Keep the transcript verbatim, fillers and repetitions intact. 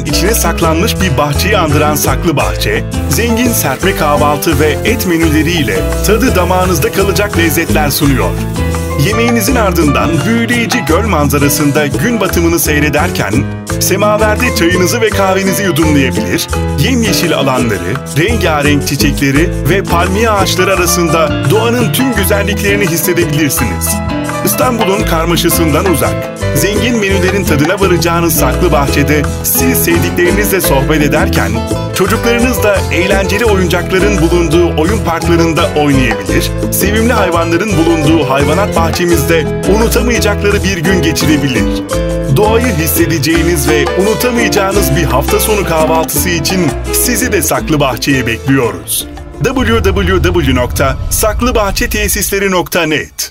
içine saklanmış bir bahçeyi andıran Saklı Bahçe, zengin serpme kahvaltı ve et menüleriyle tadı damağınızda kalacak lezzetler sunuyor. Yemeğinizin ardından büyüleyici göl manzarasında gün batımını seyrederken, semaverde çayınızı ve kahvenizi yudumlayabilir, yemyeşil alanları, rengarenk çiçekleri ve palmiye ağaçları arasında doğanın tüm güzelliklerini hissedebilirsiniz. İstanbul'un karmaşasından uzak, zengin menülerin tadına varacağınız Saklı Bahçe'de siz sevdiklerinizle sohbet ederken, çocuklarınız da eğlenceli oyuncakların bulunduğu oyun parklarında oynayabilir, sevimli hayvanların bulunduğu hayvanat bahçemizde unutamayacakları bir gün geçirebilir. Doğayı hissedeceğiniz ve unutamayacağınız bir hafta sonu kahvaltısı için sizi de Saklı Bahçe'ye bekliyoruz. double-u double-u double-u nokta saklıbahçetesisleri nokta net